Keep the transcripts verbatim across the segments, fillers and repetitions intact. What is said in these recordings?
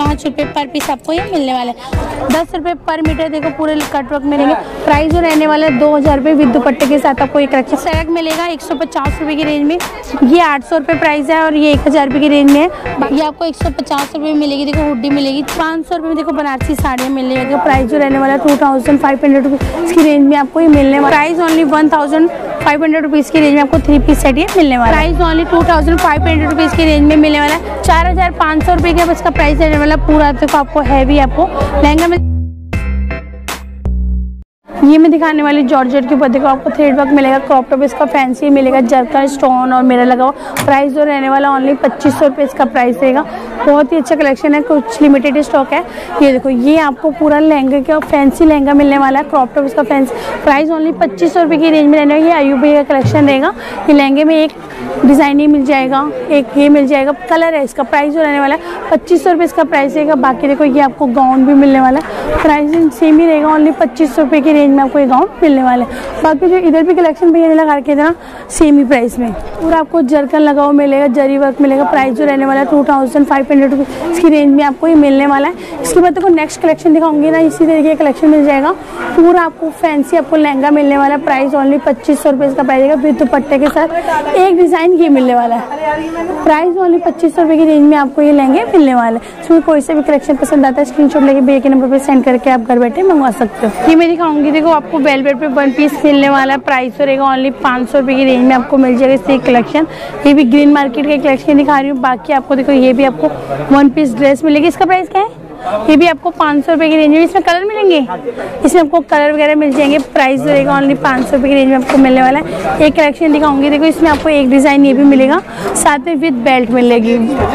पाँच रुपये पर पीस आपको ये मिलने वाला है। दस रुपये पर मीटर देखो पूरे कट वर्क मिलेंगे। प्राइस जो रहने वाला है दो हज़ार रुपये विद दुपट्टे के साथ आपको एक कलेक्शन सड़क मिलेगा एक सौ पचास रुपये की रेंज में। ये आठ सौ रुपये प्राइस है और ये एक हज़ार रुपये की रेंज में है। ये आपको एक सौ पचास रुपये में मिलेगी। देखो हुड्डी मिलेगी। पाँच सौ रुपये में देखो बनारसी साड़ियाँ मिलने लगी। प्राइस जो रहने वाला है two thousand five hundred rupees की रेंज में आपको ये मिलने वाला। Price only one thousand five hundred rupees की रेंज में आपको थ्री पीस सेट ये मिलने वाला। Price only two thousand five hundred rupees की रेंज में मिलने वाला है। चार हज़ार पाँच सौ रुपये का इसका प्राइस रहने वाला। पूरा देखो आपको हैवी आपको लहंगा में ये मैं दिखाने वाली जॉर्जेट के ऊपर देखो आपको थ्रेड वर्क मिलेगा। क्रॉप टॉप इसका फैंसी मिलेगा। जरका स्टोन और मिरर लगा हुआ। प्राइस जो रहने वाला ओनली पच्चीस सौ रुपये इसका प्राइस रहेगा। बहुत ही अच्छा कलेक्शन है। कुछ लिमिटेड स्टॉक है। ये देखो ये आपको पूरा लहंगे का फैंसी लहंगा मिलने वाला है। क्रॉप टॉप इसका फैंसी प्राइस ओनली पच्चीस सौ रुपये की रेंज में रहने वाला। ये अयूबी का कलेक्शन रहेगा। ये लहंगे में एक डिज़ाइन ही मिल जाएगा, एक ये मिल जाएगा, कलर है इसका। प्राइस जो रहने वाला है पच्चीस सौ रुपये इसका प्राइस रहेगा। बाकी देखो ये आपको गाउन भी मिलने वाला है। प्राइस सेम ही रहेगा। ओनली पच्चीस सौ रुपये की रेंज में आपको ये गाउन मिलने वाले हैं। बाकी जो इधर भी कलेक्शन भैया ने लगा के देना सेम ही प्राइस में। पूरा आपको जरकन लगा हुआ मिलेगा। जरी वर्क मिलेगा। प्राइस जो रहने वाला है two thousand five hundred rupees इसकी रेंज में आपको ये मिलने वाला है। इसके बाद देखो नेक्स्ट कलेक्शन दिखाऊंगी ना, इसी तरीके का कलेक्शन मिल जाएगा। पूरा आपको फैंसी आपको लहंगा मिलने वाला है। प्राइस ओनली पच्चीस सौ रुपये इसका प्राइस रहेगा। विद दुपट्टे के साथ एक डिज़ाइन ये मिलने वाला है। प्राइस ओनली पच्चीस सौ रुपये की रेंज में आपको ये लहंगे मिलने वाले हैं। इसमें कोई से भी कलेक्शन पसंद आता है स्क्रीनशॉट लेके भैया के नंबर पर सेंड करके आप घर बैठे मंगवा सकते हो। ये मैं दिखाऊंगी देखो आपको वेलवेट पे वन पीस मिलने वाला है। प्राइस रहेगा ओनली पाँच सौ रुपये की रेंज में आपको मिल जाएगा। इससे कलेक्शन ये भी ग्रीन मार्केट के कलेक्शन दिखा रही हूँ। बाकी आपको देखो ये भी आपको वन पीस ड्रेस मिलेगी। इसका प्राइस क्या है? ये भी आपको पाँच सौ रुपये की रेंज में। इसमें कलर मिलेंगे। इसमें आपको कलर वगैरह मिल जाएंगे। प्राइस रहेगा ओनली पाँच सौ रुपये की रेंज में आपको मिलने वाला है। एक कलेक्शन दिखाऊंगी देखो इसमें आपको एक डिज़ाइन ये भी मिलेगा, साथ में विद बेल्ट मिलेगी।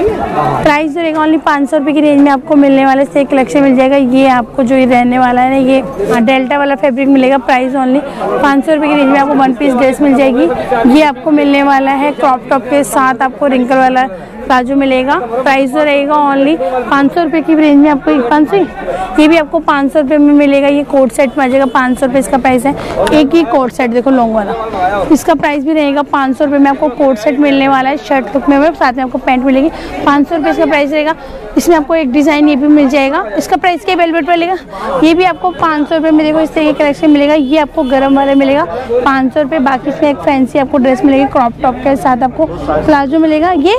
प्राइस रहेगा ओनली पाँच सौ रुपये की रेंज में आपको मिलने वाला है। एक कलेक्शन मिल जाएगा। ये आपको जो ये रहने वाला है ना, ये डेल्टा वाला फैब्रिक मिलेगा। प्राइस ओनली पाँच सौ रुपये की रेंज में आपको वन पीस ड्रेस मिल जाएगी। ये आपको मिलने वाला है क्रॉप टॉप के साथ आपको रिंकल वाला प्लाजो मिलेगा। प्राइस जो रहेगा ओनली पाँच सौ रुपये की रेंज में आपको पाँच सौ ये भी आपको पाँच सौ रुपये में मिलेगा। ये कोट सेट में आ जाएगा। पाँच सौ रुपये इसका प्राइस है। एक ही कोट सेट देखो लॉन्ग वाला, इसका प्राइस भी रहेगा पाँच सौ रुपये में आपको कोट सेट मिलने वाला है। शर्ट लुक में साथ में आपको पैंट मिलेगी। पाँच सौ रुपये इसका प्राइस रहेगा। इसमें आपको एक डिज़ाइन ये भी मिल जाएगा। इसका प्राइस क्या वेलवेट पर लेगा। ये भी आपको पाँच सौ रुपये में देखो इस तरह का कलेक्शन मिलेगा। ये आपको गर्म वाला मिलेगा पाँच सौ रुपये। बाकी इसमें एक फैंसी आपको ड्रेस मिलेगी। क्रॉप टॉप के साथ आपको प्लाजो मिलेगा। ये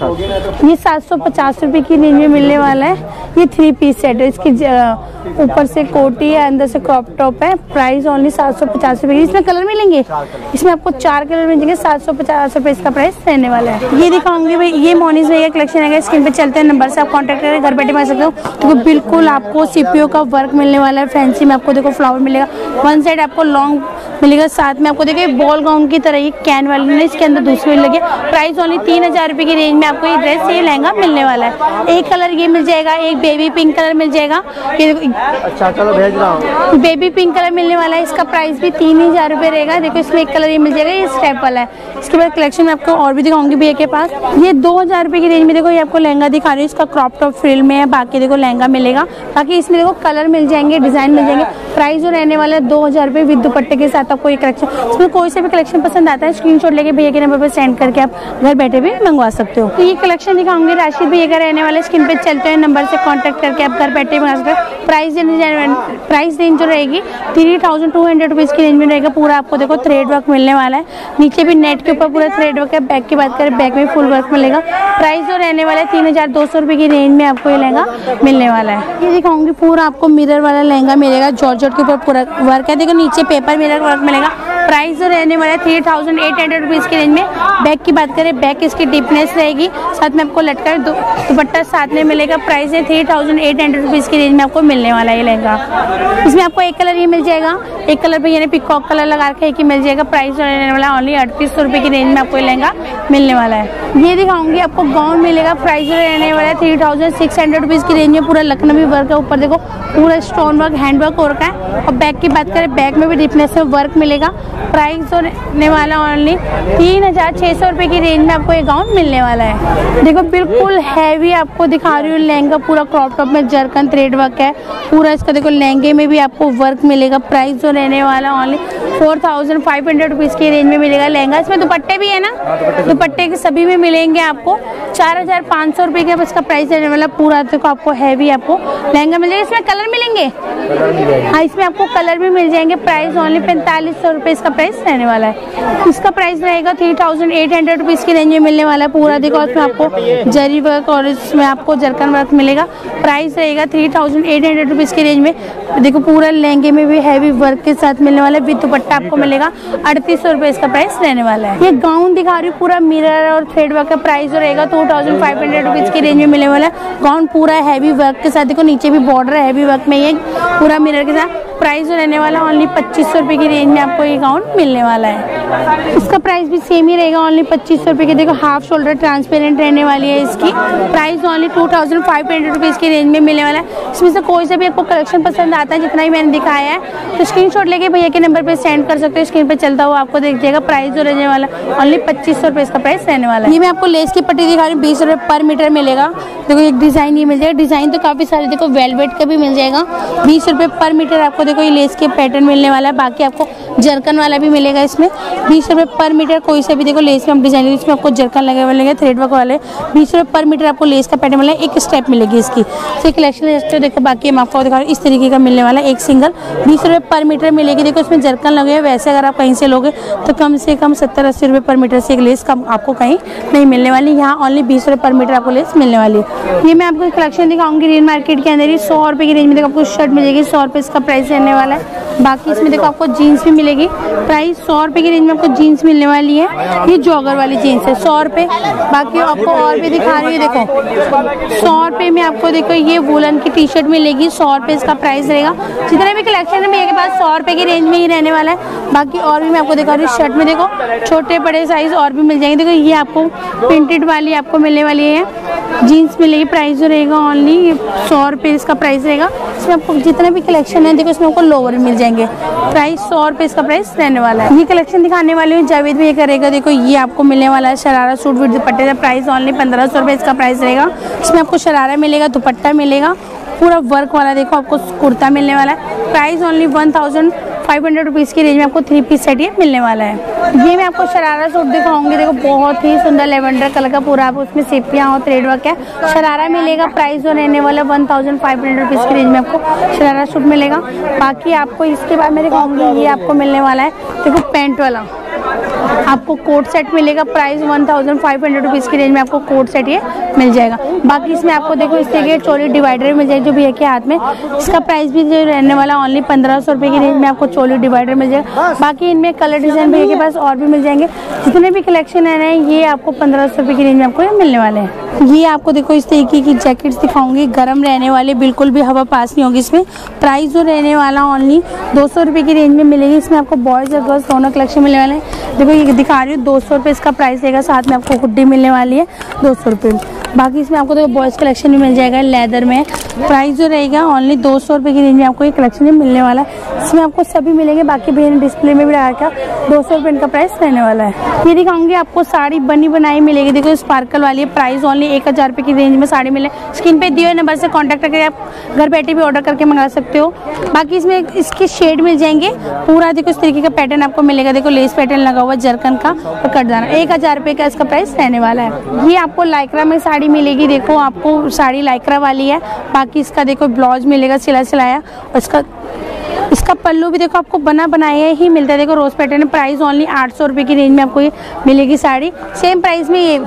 ये सात सौ पचास रुपये की रेंज में मिलने वाला है। ये थ्री पीस सेट है। इसकी ऊपर से कोटी है, अंदर से क्रॉप टॉप है। प्राइस ओनली सात सौ पचास रुपये की। इसमें कलर मिलेंगे। इसमें आपको चार कलर मिलेंगे। सात सौ पचास रुपये इसका प्राइस रहने वाला है। ये दिखाऊंगी भाई, ये मोनीज भैया कलेक्शन है। स्क्रीन पे चलते हैं नंबर से आप कांटेक्ट करके घर बैठे मंगा सकते हो। तो बिल्कुल आपको सीपीओ का वर्क मिलने वाला है। फैंसी में आपको देखो फ्लावर मिलेगा। वन साइड आपको लॉन्ग मिलेगा। साथ में आपको देखिए बॉल गाउन की तरह ये कैन वाली ने इसके अंदर दूसरी लगे। प्राइस ओनली तीन हजार रुपये की रेंज में आपको ये ड्रेस ये लहंगा मिलने वाला है। एक कलर ये मिल जाएगा, एक बेबी पिंक कलर मिल जाएगा। ये अच्छा चलो भेज रहा हूँ। बेबी पिंक कलर मिलने वाला है। इसका प्राइस भी तीन हजार रुपये रहेगा। देखो इसमें एक कलर ये मिल जाएगा। ये स्टेप वाला है। इसके बाद कलेक्शन में आपको और भी दिखाऊंगी भैया के पास। ये दो हजार रुपये की रेंज में देखो ये आपको लहंगा दिखा रही है। इसका क्रॉप टॉप फ्रिल में है। बाकी देखो लहंगा मिलेगा। बाकी इसमें देखो कलर मिल जाएंगे, डिजाइन मिल जाएंगे। प्राइस जो रहने वाला है दो हजार रुपये विद दुपट्टे के साथ आपको ये कलेक्शन। इसमें कोई से भी कलेक्शन पसंद आता है स्क्रीनशॉट लेके भैया के नंबर पर सेंड करके आप घर बैठे भी मंगवा सकते हो। तो ये कलेक्शन दिखाऊंगी राशिद भैया का रहने वाले। स्क्रीन पे चलते हैं नंबर से कांटेक्ट करके आप घर बैठे मंगा सकते हो। प्राइस प्राइस रेंज जो रहेगी three thousand two hundred rupees की रेंज में रहेगा। पूरा आपको देखो थ्रेड वर्क मिलने वाला है। नीचे भी नेट के ऊपर पूरा थ्रेड वर्क है। बैक की बात करें बैक में फुल वर्क मिलेगा। प्राइस जो रहने वाला है तीन हजार दो सौ रुपये की रेंज में आपको ये लहंगा मिलने वाला है। ये दिखाऊंगी पूरा आपको मिरर वाला लहंगा मिलेगा। जॉर्जेट के ऊपर पूरा वर्क है। देखो नीचे पेपर मिरर वर्क मिलेगा। प्राइस जो रहने वाला है three thousand eight hundred rupees की रेंज में। बैक की बात करें बैक इसकी डीपनेस रहेगी। साथ में आपको लटका दुपट्टा साथ में मिलेगा। प्राइस है three thousand eight hundred rupees की रेंज में आपको मिलने वाला है ये लहंगा। इसमें आपको एक कलर ये मिल जाएगा। एक कलर पे यानी पिकॉक कलर लगा के एक ही मिल जाएगा। प्राइस जो रहने वाला ओनली अड़तीस सौ रुपये की रेंज में आपको ये लहंगा मिलने वाला है। ये दिखाऊंगी आपको गाउन मिलेगा। प्राइस जो रहने वाला है three thousand six hundred rupees की रेंज में। पूरा लखनवी वर्क है। ऊपर देखो पूरा स्टोन वर्क हैंड वर्क हो रखा है। और बैक की बात करें, बैक में भी डीपनेस में वर्क मिलेगा। प्राइस होने वाला ओनली तीन हजार छह सौ रुपए की रेंज में आपको ये गाउन मिलने वाला है। देखो बिल्कुल हैवी आपको दिखा रही हूँ लहंगा, पूरा क्रॉप टॉप में जरकन थ्रेड वर्क है पूरा इसका। देखो लहंगे में भी आपको वर्क मिलेगा। प्राइस जो रहने वाला only four thousand five hundred rupees की रेंज में मिलेगा लहंगा। इसमें दुपट्टे भी है ना, दुपट्टे के सभी में मिलेंगे आपको। चार हजार पाँच सौ रुपए का इसका प्राइस रहने वाला पूरा। देखो आपको हैवी आपको लहंगा मिल जाएगा। इसमें कलर मिलेंगे, हाँ इसमें आपको कलर भी मिल जाएंगे। प्राइस ओनली पैंतालीस सौ रुपए इसका प्राइस रहने वाला है। इसका प्राइस रहेगा three thousand eight hundred rupees की रेंज में मिलने वाला है पूरा। देखो इसमें आपको जरी वर्क और इसमें आपको जरकन वर्क मिलेगा। प्राइस रहेगा three thousand eight hundred rupees की रेंज में। देखो पूरा लहंगे में भी हैवी वर्क के साथ मिलने वाला है, विद दुपट्टा आपको मिलेगा। अड़तीस सौ रुपए इसका प्राइस रहने वाला है। ये गाउन दिखा रही हूँ पूरा मिरर और थ्रेड वर्क का। प्राइस रहेगा two thousand five hundred rupees की रेंज में मिलने वाला है। गाउन पूरा हैवी वर्क के साथ, देखो नीचे भी बॉर्डर है हैवी वर्क में, ये पूरा मिरर के साथ। प्राइस रहने वाला ओनली पच्चीस सौ रुपए की रेंज में आपको ये गाउन मिलने वाला है। इसका प्राइस भी सेम ही रहेगा, ओनली पच्चीस सौ रुपए की। देखो हाफ शोल्डर ट्रांसपेरेंट रहने वाली है इसकी। Price only two thousand five hundred rupees की रेंज में मिलने वाला है। इसमें से कोई से भी आपको कलेक्शन पसंद आता है, जितना ही मैंने दिखाया है, तो स्क्रीनशॉट लेके भैया के नंबर पे सेंड कर सकते हो। स्क्रीन पे चलता हुआ आपको देख जाएगा। प्राइस जो रहने वाला ओनली पच्चीस सौ रुपए इसका प्राइस रहने वाला है। ये मैं आपको लेस की पट्टी दिखा रही हूँ, बीस रुपए पर मीटर मिलेगा। देखो एक डिजाइन ये मिल जाएगा, डिजाइन तो काफी सारे, देखो वेलवेट का भी मिल जाएगा। बीस रुपए पर मीटर आपको देखो ये लेस के पैटर्न मिलने वाला है। बाकी आपको जरकन वाला भी मिलेगा इसमें। बीस रुपए पर मीटर कोई से भी देखो लेस में हम डिजाइन, इसमें आपको जरकन लगे हुए मिलेंगे, थ्रेड वर्क वाले। बीस रुपए पर मीटर आपको लेस का पैटर्न मिलेगा। एक स्टेप मिलेगी इसकी, तो कलेक्शन देखो। बाकी हम आपको दिखा रहे हैं इस तरीके का मिलने वाला है, एक सिंगल बीस रुपए पर मीटर मिलेगी। देखो इसमें जरकन लगे हुए, वैसे अगर आप कहीं से लोगे तो कम से कम सत्तर अस्सी रुपए पर मीटर से एक लेस कम आपको कहीं नहीं मिलने वाली। यहाँ ओनली बीस रुपए पर मीटर आपको लेस मिलने वाली है। ये मैं आपको कलेक्शन दिखाऊंगी रेन मार्केट के अंदर ही। सौ रुपए की रेंज में देखो आपको शर्ट मिलेगी, सौ रुपए इसका प्राइस रहने वाला है। बाकी इसमें देखो आपको जीन्स भी मिलेगी। प्राइस सौ रुपए की रेंज में आपको जीन्स मिलने वाली है। ये जॉगर वाली जीन्स है सौ रुपए। बाकी आपको और भी दिखा रही है, देखो सौ रुपए में आपको देखो ये वुलन की टी शर्ट मिलेगी, सौ रुपए इसका प्राइस रहेगा। जितने भी कलेक्शन है मेरे पास सौ रुपए की रेंज में ही रहने वाला है। बाकी और भी मैं आपको दिखा रही हूँ, शर्ट में देखो छोटे बड़े साइज और भी मिल जाएंगे। देखो ये आपको प्रिंटेड वाली आपको मिलने वाली है, जीन्स मिलेगी। प्राइस जो रहेगा ओनली सौ रुपए इसका प्राइस रहेगा। इसमें आपको जितने भी कलेक्शन है देखो इसमें आपको लोअर मिल जाएंगे। प्राइस सौ रुपए इसका प्राइस रहने वाला है। ये कलेक्शन दिखाने वाली हूँ जावेद भी ये करेगा। देखो ये आपको मिलने वाला है शरारा सूट विद दुपट्टे का। प्राइस ओनली पंद्रह सौ रुपए इसका प्राइस रहेगा। इसमें आपको शरारा मिलेगा, दुपट्टा मिलेगा, पूरा वर्क वाला देखो आपको कुर्ता मिलने वाला है। Price only one thousand five hundred rupees की रेंज में आपको थ्री पीस सेट ये मिलने वाला है। ये मैं आपको शरारा सूट दिखाऊंगी। देखो बहुत ही सुंदर लेवेंडर कलर का पूरा आप उसमें सिपियाँ और थ्रेड वर्क है। शरारा मिलेगा। प्राइस जो रहने वाला one thousand five hundred rupees की रेंज में आपको शरारा सूट मिलेगा। बाकी आपको इसके बाद मैं दिखाऊंगी ये आपको मिलने वाला है देखो पैंट वाला आपको कोट सेट मिलेगा। Price one thousand five hundred rupees की रेंज में आपको कोट सेट ये मिल जाएगा। बाकी इसमें आपको देखो इस तरीके चोली डिवाइडर मिल जाएगा जो भैया के हाथ में। इसका प्राइस भी जो रहने वाला ओनली पंद्रह सौ रुपये की रेंज में आपको चोली डिवाइडर मिल जाएगा। बाकी इनमें कलर डिजाइन भैया के पास और भी मिल जाएंगे। जितने भी कलेक्शन है ना ये आपको पंद्रह सौ रुपये की रेंज में आपको ये मिलने वाले हैं। ये आपको देखो इस तरीके की जैकेट्स दिखाऊंगी, गर्म रहने वाले, बिल्कुल भी हवा पास नहीं होगी इसमें। प्राइस जो रहने वाला ओनली दो सौ रुपये की रेंज में मिलेगी। इसमें आपको बॉयज और गर्ल्स दोनों कलेक्शन मिलने वाले हैं। देखो ये दिखा रही हूँ दो सौ रुपये इसका प्राइस रहेगा। साथ में आपको हुड्डी मिलने वाली है दो सौ रुपये। बाकी इसमें आपको देखो बॉयज कलेक्शन भी मिल जाएगा लेदर में। प्राइस जो रहेगा ओनली दो सौ रुपये की रेंज में आपको ये कलेक्शन भी मिलने वाला है। इसमें आपको सभी मिलेंगे। बाकी भैया ने डिस्प्ले में भी लगा दो सौ रुपये इनका प्राइस रहने वाला है। ये दिखाऊंगी आपको साड़ी बनी बनाई मिलेगी। देखो स्पार्कल वाली है। प्राइस ओनली एक हजार रुपये की रेंज में साड़ी मिले। स्क्रीन पे दिए हुए नंबर से कॉन्टैक्ट करके आप घर बैठे भी ऑर्डर करके मंगा सकते हो। बाकी इसमें इसके शेड मिल जाएंगे पूरा। देखो इस तरीके का पैटर्न आपको मिलेगा। देखो लेस पैटर्न लगा हुआ जरकन का और कटदाना। एक हजार रुपये का इसका प्राइस रहने वाला है। ये आपको लाइक्रा में साड़ी मिलेगी। देखो आपको साड़ी लाइक्रा वाली है। बाकी इसका देखो ब्लाउज मिलेगा सिला सिलाया और इसका इसका पल्लू भी देखो आपको बना बनाया ही मिलता है। देखो रोज पैटर्न। प्राइस ओनली आठ सौ रुपये की रेंज में आपको ये मिलेगी साड़ी। सेम प्राइस में ये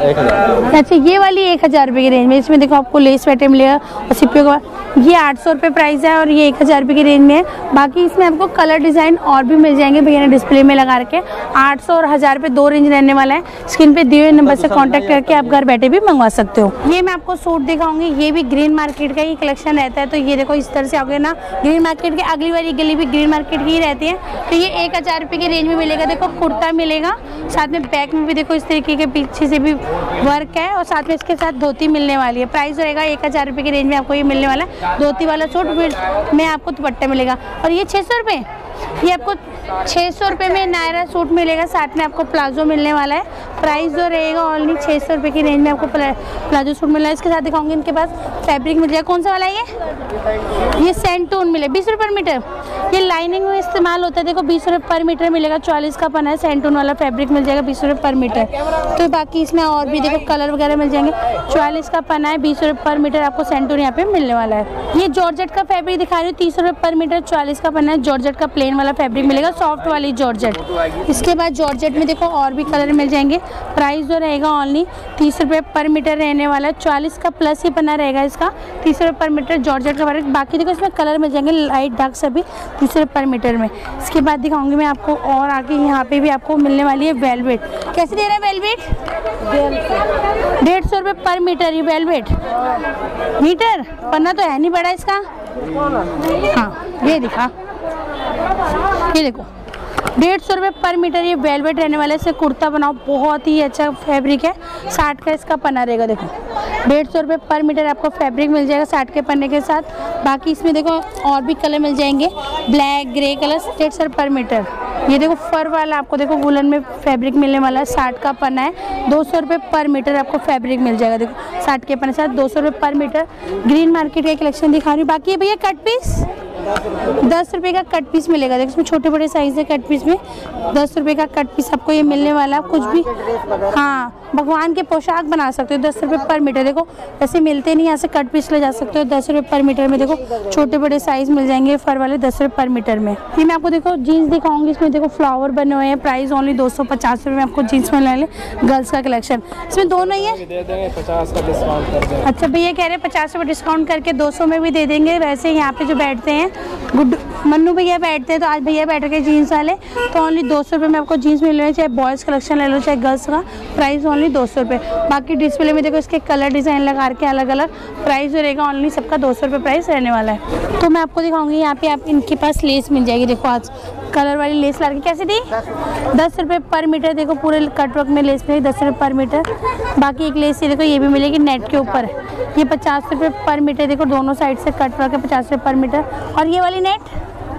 अच्छा ये वाली एक हजार रुपये की रेंज में। इसमें देखो आपको लेस पैटर्न मिलेगा और सिपियों का। ये आठ सौ रुपये प्राइस है और ये एक हजार रुपये की रेंज में है। बाकी इसमें आपको कलर डिजाइन और भी मिल जाएंगे भैया ने डिस्प्ले में लगा रखे। आठ सौ और हजार रुपये दो रेंज रहने वाला है। स्क्रीन पे दिए हुए नंबर से कॉन्टैक्ट करके आप घर बैठे भी मंगवा सकते हो। ये मैं आपको सूट दिखाऊंगी। ये भी ग्रीन मार्केट का ही कलेक्शन रहता है। तो ये देखो इस तरह से आओगे ना ग्रीन मार्केट के अगले गली वाली गली भी ग्रीन मार्केट की ही रहती है। तो ये एक हज़ार रुपये की रेंज में मिलेगा। देखो कुर्ता मिलेगा, साथ में बैक में भी देखो इस तरीके के पीछे से भी वर्क है और साथ में इसके साथ धोती मिलने वाली है। प्राइस रहेगा एक हज़ार रुपये की रेंज में आपको ये मिलने वाला है। धोती वाला सूट फिर में आपको दुपट्टा मिलेगा और ये छः सौ रुपये ये आपको छः सौ रुपये में नायरा सूट मिलेगा, साथ में आपको प्लाजो मिलने वाला है। प्राइस जो रहेगा ओनली छः सौ रुपये की रेंज में आपको प्ला, प्लाजो सूट मिल रहा है। इसके साथ दिखाऊंगी इनके पास फैब्रिक मिल जाएगा। कौन सा वाला है ये ये सेंटून मिले बीस रुपये पर मीटर। ये लाइनिंग में इस्तेमाल होता है। देखो बीस रुपये पर मीटर मिलेगा, चालीस का पना है। सेंटून वाला फैब्रिक मिल जाएगा बीस रुपये पर मीटर। तो बाकी इसमें और भी देखो कलर वगैरह मिल जाएंगे। चालीस का पना है, बीस रुपये पर मीटर आपको सेंटून यहाँ पे मिलने वाला है। ये जॉर्जेट का फैब्रिक दिखा रही हूँ, तीस रुपये पर मीटर, चालीस का पना है। जॉर्जेट का प्लेन वाला फैब्रिक मिलेगा, सॉफ्ट वाली जॉर्जेट। इसके बाद जॉर्जेट में देखो और भी कलर मिल जाएंगे। प्राइस जो रहेगा ओनली तीस रुपये पर मीटर रहने वाला है। चालीस का प्लस ही पना रहेगा इसका, तीस रुपये पर मीटर जॉर्जेट का फैब्रिक। बाकी देखो इसमें कलर मिल जाएंगे लाइट डार्क सभी तीस रुपये पर मीटर में। इसके बाद दिखाऊंगी मैं आपको और आगे यहाँ पे भी आपको मिलने वाली है वेलवेट। कैसे दे रहे हैं वेलवेट? डेढ़ सौ रुपये पर मीटर ये वेलवेट मीटर। पन्ना तो है नहीं बड़ा इसका। हाँ ये दिखा, ये देखो डेढ़ सौ रुपये पर मीटर ये वेलवेट रहने वाले से कुर्ता बनाओ, बहुत ही अच्छा फैब्रिक है। साठ का इसका पन्ना रहेगा। देखो डेढ़ सौ रुपये पर मीटर आपको फैब्रिक मिल जाएगा साठ के पन्ने के साथ। बाकी इसमें देखो और भी कलर मिल जाएंगे, ब्लैक ग्रे कलर, डेढ़ सौ पर मीटर। ये देखो फर वाला आपको देखो वुलन में फैब्रिक मिलने वाला है, साठ का पन्ना है, दो सौ रुपये पर मीटर आपको फैब्रिक मिल जाएगा। देखो साठ के पन्ने के साथ दो सौ रुपये पर मीटर। ग्रीन मार्केट का कलेक्शन दिखा रही हूँ। बाकी ये भैया कट पीस दस रुपये का कट पीस मिलेगा। देखो इसमें छोटे बड़े साइज है कट पीस में, दस रुपये का कट पीस आपको ये मिलने वाला। कुछ भी हाँ भगवान के पोशाक बना सकते हो, दस रुपये पर मीटर। देखो ऐसे मिलते नहीं, यहाँ से कट पीस ले जा सकते हो दस रुपये पर मीटर में। देखो छोटे बड़े साइज मिल जाएंगे फर वाले दस रुपये पर मीटर में। ये मैं आपको देखो जीन्स दिखाऊंगी, इसमें देखो फ्लावर बने हुए हैं। प्राइस ओनली दो सौ पचास रुपये में आपको जीन्स मिलने वाले गर्ल्स का कलेक्शन। इसमें दोनों ही है, अच्छा भैया कह रहे हैं पचास रुपये डिस्काउंट करके दो सौ में भी दे देंगे। वैसे यहाँ पे जो बैठते हैं गुड मन्नू भैया बैठते हैं, तो आज भैया बैठ के जीन्स वाले, तो ओनली दो सौ रुपये में आपको जीन्स मिल रहे हैं। चाहे बॉयज़ कलेक्शन ले लो चाहे गर्ल्स का, प्राइस ओनली दो सौ रुपये। बाकी डिस्प्ले में देखो इसके कलर डिज़ाइन लगा के अलग अलग प्राइस जो रहेगा ओनली सबका दो सौ रुपये प्राइस रहने वाला है। तो मैं आपको दिखाऊंगी यहाँ पे आप इनके पास लेस मिल जाएगी। देखो आज कलर वाली लेस ला के कैसे दी? दस रुपये पर मीटर। देखो पूरे कट वर्क में लेस मिलेगी दस रुपये पर मीटर। बाकी एक लेस ये देखो ये भी मिलेगी नेट के ऊपर, ये पचास रुपये पर मीटर। देखो दोनों साइड से कट वर्क है, पचास रुपये पर मीटर। और ये वाली नेट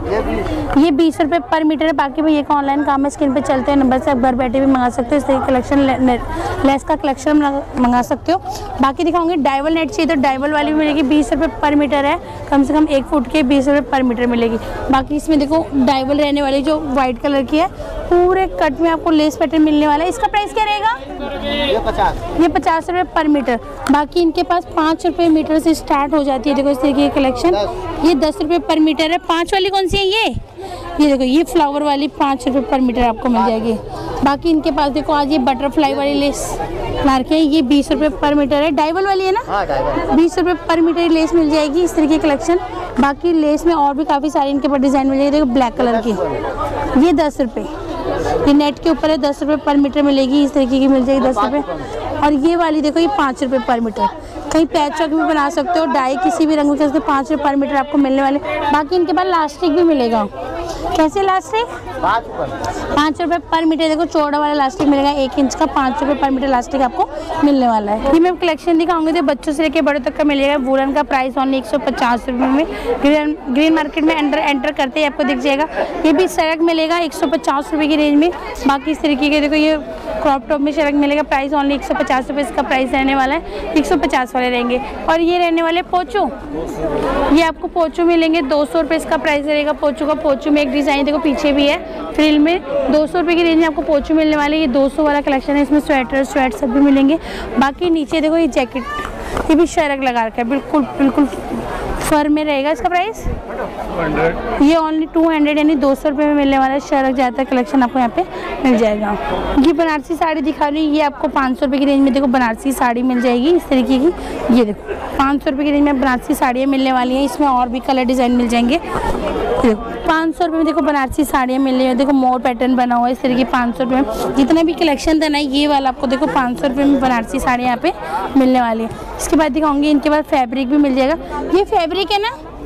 ये बीस रुपये पर मीटर है। बाकी भैया का ऑनलाइन काम है, स्क्रीन पे चलते हैं नंबर से आप घर बैठे भी मंगा सकते हो। इस तरह कलेक्शन ले, लेस का कलेक्शन मंगा सकते हो। बाकी दिखाऊंगी डाइवल नेट चाहिए तो डाइवल वाली भी मिलेगी, बीस रुपये पर मीटर है, कम से कम एक फुट के बीस रुपये पर मीटर मिलेगी। बाकी इसमें देखो डाइवल रहने वाली जो वाइट कलर की है, पूरे कट में आपको लेस पैटर्न मिलने वाला है। इसका प्राइस क्या रहेगा? ये पचास ये पचास रुपये पर मीटर। बाकी इनके पास पाँच रुपये मीटर से स्टार्ट हो जाती है। देखो इस तरीके की कलेक्शन, ये दस रुपये पर मीटर है। पाँच वाली कौन सी है? ये ये देखो ये फ्लावर वाली पाँच रुपये पर मीटर आपको मिल जाएगी। बाकी इनके पास देखो आज ये बटरफ्लाई वाली लेस मार के ये बीस रुपये पर मीटर है। डाइवल वाली है ना, बीस रुपये पर मीटर लेस मिल जाएगी। इस तरीके की कलेक्शन। बाकी लेस में और भी काफ़ी सारी इनके पास डिज़ाइन मिल जाएगी। देखो ब्लैक कलर की ये दस रुपये, ये नेट के ऊपर है, दस रुपये पर मीटर मिलेगी। इस तरीके की मिल जाएगी दस रुपये। और ये वाली देखो ये पाँच रुपये पर मीटर। कहीं पैच वर्क भी बना सकते हो, डाई किसी भी रंग में पाँच रुपये पर मीटर आपको मिलने वाले। बाकी इनके पास लास्टिक भी मिलेगा। कैसे लास्टिक? पाँच रुपये पर मीटर। देखो चौड़ा वाला लास्टिक मिलेगा एक इंच का, पाँच रुपये पर मीटर लास्टिक आपको मिलने वाला है। ये मैं कलेक्शन दिखाऊंगी तो बच्चों से लेकर बड़ों तक का मिलेगा। वुलन का प्राइस ओनली एक सौ पचास रुपये में ग्रीन ग्रीन मार्केट में एंटर एंटर करते ही आपको दिख जाएगा। ये भी शर्ट मिलेगा एक सौ पचास रुपये की रेंज में। बाकी इस तरीके के देखो ये क्रॉप टॉप में शर्ट मिलेगा, प्राइस ओनली एक सौ पचास रुपये इसका प्राइस रहने वाला है। एक सौ पचास वाले रहेंगे। और ये रहने वाले पोचो, ये आपको पोचो मिलेंगे दो सौ रुपये इसका प्राइस रहेगा। पोचो का पोचो में एक डिज़ाइन देखो पीछे भी है फ्रिल में, दो सौ रुपये की रेंज में आपको पोचो मिलने वाले। ये दो सौ वाला कलेक्शन है, इसमें स्वेटर स्वेट सब भी मिलेंगे। बाकी नीचे देखो ये जैकेट, ये भी शर्ट लगा रखा है, बिल्कुल बिल्कुल फर में रहेगा। इसका प्राइस ये ओनली टू हंड्रेड यानी दो सौ रुपये में मिलने वाला है। शर्ट ज़्यादातर कलेक्शन आपको यहाँ पे मिल जाएगा। ये बनारसी साड़ी दिखा रही हूँ, ये आपको पाँच सौ रुपये की रेंज में देखो बनारसी साड़ी मिल जाएगी इस तरीके की। ये देखो पाँच सौ रुपये की रेंज में बनारसी साड़ियाँ मिलने वाली हैं। इसमें और भी कलर डिज़ाइन मिल जाएंगे। पाँच सौ रुपये में देखो बनारसी साड़ियाँ मिल रही है। देखो मोर पैटर्न बना हुआ है इस तरीके पाँच सौ रुपये में। जितना भी कलेक्शन देना है ये वाला आपको देखो पाँच सौ रुपये में बनारसी साड़ियाँ यहाँ पे मिलने वाली है। इसके बाद दिखाऊंगी इनके बाद फैब्रिक भी मिल जाएगा। ये फैब्रिक है ना,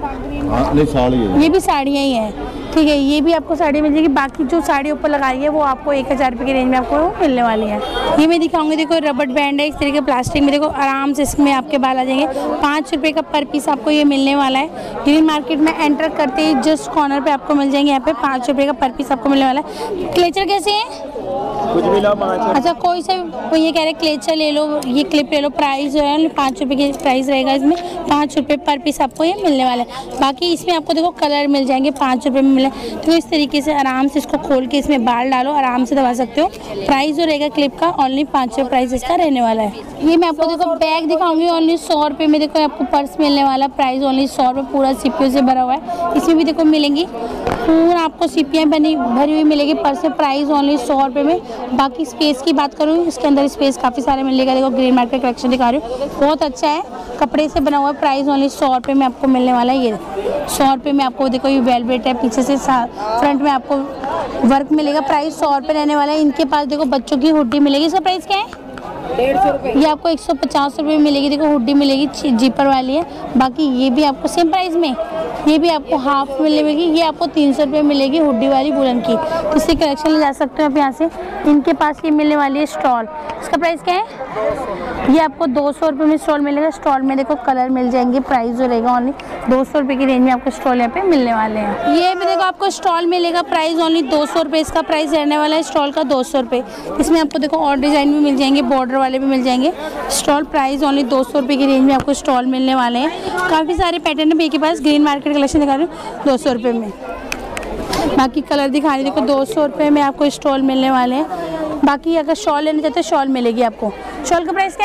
हाँ, नहीं साड़ी है। ये भी साड़ियाँ ही हैं, ठीक है। ये भी आपको साड़ी मिल जाएगी। बाकी जो साड़ी ऊपर लगाई है वो आपको एक हज़ार रुपये की रेंज में आपको मिलने वाली है। ये मैं दिखाऊंगी, देखो रबड़ बैंड है इस तरीके प्लास्टिक में, देखो आराम से इसमें आपके बाल आ जाएंगे। पाँच रुपये का पर पीस आपको ये मिलने वाला है। ग्रीन मार्केट में एंटर करते ही जस्ट कॉर्नर पे आपको मिल जाएंगे। यहाँ पे पाँच रुपये का पर पीस आपको मिलने वाला है। क्लेचर कैसे है? कुछ भी लो पाँच। अच्छा, कोई सा वो ये कह रहे क्लेचर ले लो, ये क्लिप ले लो, प्राइस जो है पाँच रुपये की प्राइस रहेगा इसमें। पाँच रुपये पर पीस आपको ये मिलने वाला है। बाकी इसमें आपको देखो कलर मिल जाएंगे, पाँच रुपये में मिले। तो इस तरीके से आराम से इसको खोल के इसमें बाल डालो, आराम से दबा सकते हो। प्राइस जो रहेगा क्लिप का ओनली पाँच रुपये प्राइस इसका रहने वाला है। ये मैं आपको देखो बैग दिखाऊंगी ओनली सौ रुपये में। देखो आपको पर्स मिलने वाला, प्राइस ओनली सौ रुपये, पूरा सीपियों से भरा हुआ है। इसमें भी देखो मिलेंगी पूरा आपको सीपियाँ बनी भरी हुई मिलेगी पर्स में, प्राइस ओनली सौ रुपये में। बाकी स्पेस की बात करूँ, इसके अंदर स्पेस काफ़ी सारे मिलेगा। देखो ग्रीन मार्केट कलेक्शन दिखा रही हूँ, बहुत अच्छा है, कपड़े से बना हुआ है। प्राइस ओनली सौ रुपये में आपको मिलने वाला है। ये सौ रुपये में आपको देखो ये वेलवेट है, पीछे से फ्रंट में आपको वर्क मिलेगा। प्राइस सौ रुपये रहने वाला है। इनके पास देखो बच्चों की हुड्डी मिलेगी, इसका प्राइस क्या है? डेढ़ सौ रुपये। ये आपको एक सौ पचास रुपये में मिलेगी। देखो हुड्डी मिलेगी, जीपर वाली है। बाकी ये भी आपको सेम प्राइस में, ये भी आपको हाफ में मिलेगी। ये आपको तीन सौ रुपये मिलेगी हुड्डी वाली वुलन की। तो इससे कलेक्शन ले जा सकते हो आप यहाँ से। इनके पास ये मिलने वाली है स्टॉल, इसका प्राइस क्या है? ये आपको दो सौ रुपये में स्टॉल मिलेगा। स्टॉल में देखो कलर मिल जाएंगे, प्राइस जो रहेगा ओनली दो सौ रुपये की रेंज में आपको स्टॉल यहाँ पे मिलने वाले हैं। ये भी देखो आपको स्टॉल मिलेगा, प्राइस ओनली दो सौ रुपये इसका प्राइस रहने वाला है, स्टॉल का दो सौ रुपये। इसमें आपको देखो और डिज़ाइन भी मिल जाएंगे, बॉर्डर वाले भी मिल जाएंगे। स्टॉल प्राइस ओनली दो सौ रुपये की रेंज में आपको स्टॉल मिलने वाले हैं। काफ़ी सारे पैटर्न है भैया के पास। ग्रीन मार्केट कलेक्शन दिखा रही हूँ दो सौ रुपये में। बाकी कलर दिखा रही देखो दो सौ रुपये में आपको स्टॉल मिलने वाले हैं। बाकी अगर शॉल लेना चाहते हो शॉल मिलेगी आपको। शॉल का प्राइस क्या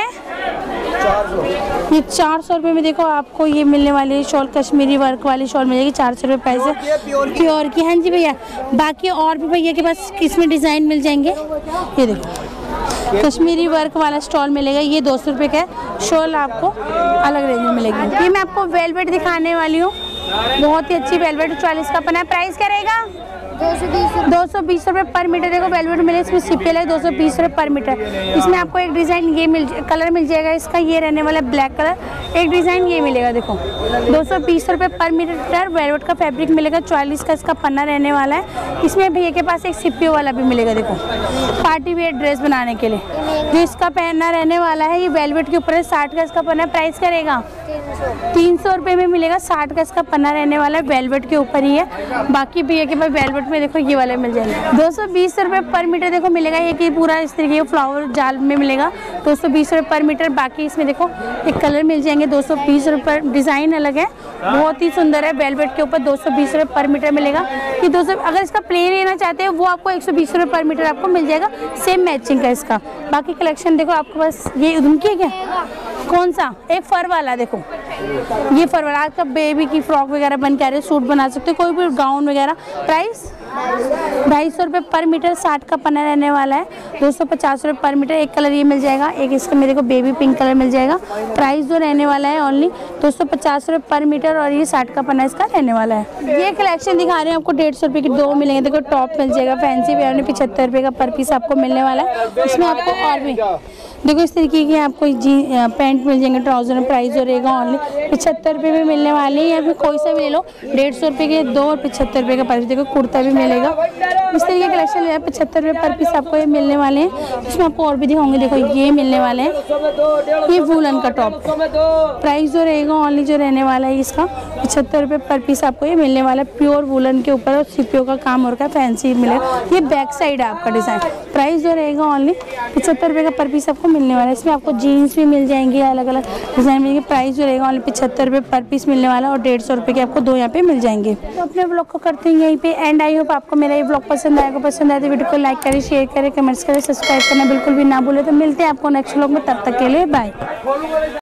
है? ये चार सौ रुपये में देखो आपको ये मिलने वाली है शॉल, कश्मीरी वर्क वाली शॉल मिलेगी। चार सौ रुपये प्राइस है, प्योर की। हाँ जी भैया, बाकी और भी भैया के पास इसमें डिज़ाइन मिल जाएंगे। ये देखो कश्मीरी वर्क वाला स्टॉल मिलेगा, ये दो सौ रुपये का है। शॉल आपको अलग रेंज में मिलेगी। ये मैं आपको वेलवेट दिखाने वाली हूँ, बहुत ही अच्छी वेलवेट, चालीस का पना है। प्राइस क्या रहेगा? दो सौ बीस रुपये पर मीटर। देखो वेलवेट मिले, इसमें सीपीएल है, दो सौ बीस रुपये पर मीटर। इसमें आपको एक डिज़ाइन ये मिल कलर मिल जाएगा इसका, ये रहने वाला ब्लैक कलर। एक डिज़ाइन ये मिलेगा, देखो दो सौ बीस रुपये पर मीटर। वेलवेट का फैब्रिक मिलेगा, चालीस का इसका पन्ना रहने वाला है। इसमें भैया के पास एक सीपीओ वाला भी मिलेगा, देखो पार्टी वेयर ड्रेस बनाने के लिए जो इसका पहनना रहने वाला है। ये वेलवेट के ऊपर है, साठ का इसका पन्ना। प्राइस क्या रहेगा? तीन सौ रुपये में मिलेगा। साठ का इसका पन्ना रहने वाला है, वेलवेट के ऊपर ही है। बाकी भैया के पास वेलवेट में देखो ये वाले मिल जाएंगे। दो सौ बीस रुपये पर मीटर देखो मिलेगा। ये कि पूरा इस तरीके फ्लावर जाल में मिलेगा, दो सौ बीस रुपये पर मीटर। बाकी इसमें देखो एक कलर मिल जाएंगे, दो सौ बीस रुपये। डिज़ाइन अलग है, बहुत ही सुंदर है। वेलवेट के ऊपर दो सौ बीस रुपये पर मीटर मिलेगा। कि दो सौ अगर इसका प्लेन लेना चाहते हैं वो आपको एक सौ बीस रुपये पर मीटर आपको मिल जाएगा, सेम मैचिंग का इसका। बाकी कलेक्शन देखो आपके पास ये उनकी क्या कौन सा एक फर वाला, देखो ये फर वाला आपका बेबी की फ्रॉक वगैरह बन के आ रहे, सूट बना सकते हो, कोई भी गाउन वगैरह। प्राइस ढाई सौ रुपये पर मीटर। साठ का पन्ना रहने वाला है, दो सौ पचास रुपये पर मीटर। एक कलर ये मिल जाएगा, एक इसका मेरे को बेबी पिंक कलर मिल जाएगा। प्राइस जो रहने वाला है ओनली दो सौ पचास रुपये पर मीटर, और ये साठ का पन्ना इसका रहने वाला है। ये कलेक्शन दिखा रहे हैं आपको, डेढ़ सौ रुपये की दो मिलेंगे। देखो टॉप मिल जाएगा फैंसी वेयर में, पचहत्तर रुपये का पर पीस आपको मिलने वाला है। इसमें आपको और भी देखो इस तरीके की आपको जी पैंट मिल जाएंगे, ट्राउजर में। प्राइस जो रहेगा ओनली पचहत्तर रुपये में मिलने वाले हैं, या फिर कोई सा भी ले लो। डेढ़ सौ रुपये के दो और पचहत्तर रुपये का पर पीस। देखो कुर्ता भी मिलेगा, इस तरीके कलेक्शन ले पचहत्तर रुपये पर पीस आपको ये मिलने वाले हैं। इसमें आपको और भी दिखाऊंगी, देखो ये मिलने वाले हैं, ये वूलन का टॉप। प्राइस जो रहेगा ओनली जो रहने वाला है इसका पचहत्तर रुपये पर पीस आपको ये मिलने वाला है। प्योर वूलन के ऊपर और सीपीओ का काम हो रखा है, फैंसी मिलेगा। ये बैक साइड है आपका डिज़ाइन। प्राइस जो रहेगा ओनली पचहत्तर रुपये का पर पीस आपको मिलने वाला है। इसमें आपको जीन्स भी मिल जाएंगे, अलग अलग डिज़ाइन मिलेंगे। प्राइस जो रहेगा ओनली पचहत्तर रुपये पर पीस मिलने वाला है, और डेढ़ सौ रुपये के आपको दो यहाँ पे मिल जाएंगे। तो अपने ब्लॉग को करते हैं यहीं पे एंड। आई होप आपको मेरा ये ब्लॉग पसंद आएगा। पसंद आए तो वीडियो को लाइक करें, शेयर करें, कमेंट्स करें, सब्सक्राइब करना बिल्कुल भी ना भूलें। तो मिलते हैं आपको नेक्स्ट ब्लॉग में, तब तक के लिए बाय।